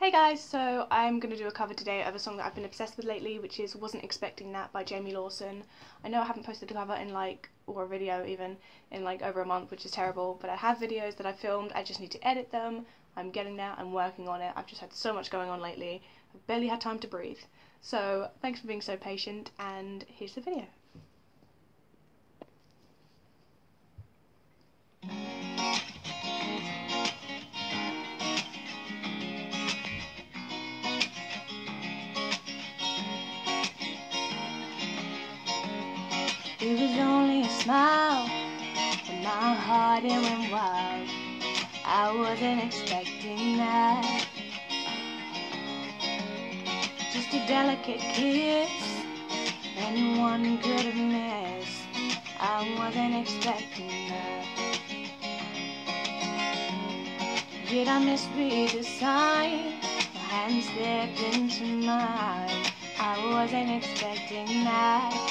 Hey guys, so I'm going to do a cover today of a song that I've been obsessed with lately, which is Wasn't Expecting That by Jamie Lawson. I know I haven't posted a cover in or a video even, in over a month, which is terrible, but I have videos that I filmed, I just need to edit them. I'm getting there, I'm working on it, I've just had so much going on lately, I've barely had time to breathe. So thanks for being so patient, and here's the video. It was only a smile, but my heart it went wild. I wasn't expecting that. Just a delicate kiss, anyone could have missed. I wasn't expecting that. Did I misread the sign? My hand slipped into mine. I wasn't expecting that.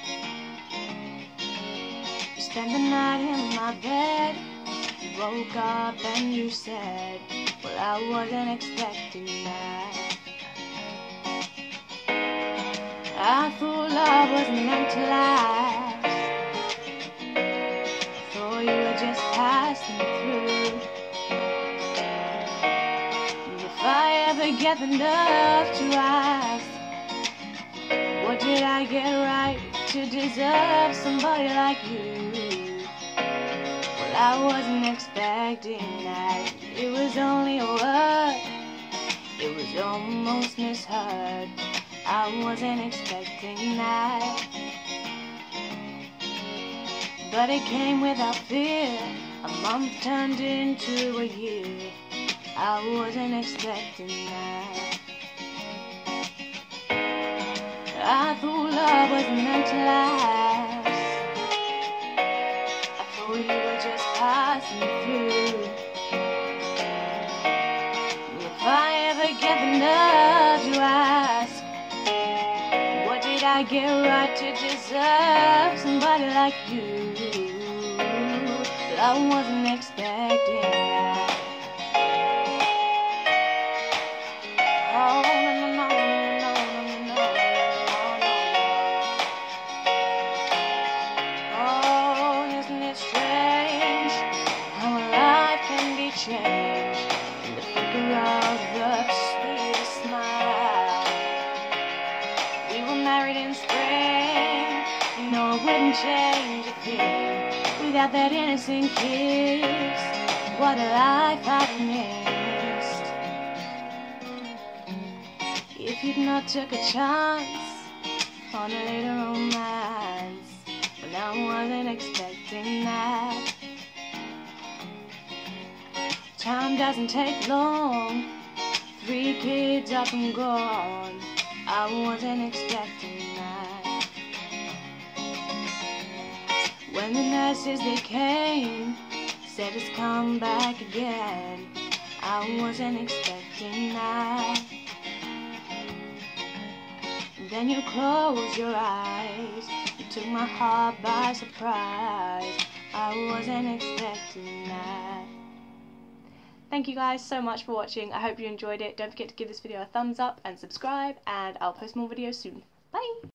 Spent the night in my bed, you woke up and you said, well, I wasn't expecting that. I thought love wasn't meant to last. Thought you were just passing through. If I ever get the nerve to ask, what did I get right to deserve somebody like you? I wasn't expecting that. It was only a word, it was almost misheard. I wasn't expecting that. But it came without fear. A month turned into a year. I wasn't expecting that. I thought love wasn't meant to last. You were just passing through. If I ever get the nerve to ask, what did I get right to deserve somebody like you? But I wasn't expecting that. Change in the flicker of the sweetest smile. We were married in spring, you know it wouldn't change a thing without that innocent kiss. What a life I've missed. If you'd not took a chance on a little romance, well, I wasn't expecting that. Time doesn't take long, 3 kids up and gone. I wasn't expecting that. When the nurses they came, said it's come back again, I wasn't expecting that. Then you closed your eyes, you took my heart by surprise. I wasn't expecting that. Thank you guys so much for watching. I hope you enjoyed it. Don't forget to give this video a thumbs up and subscribe, and I'll post more videos soon. Bye!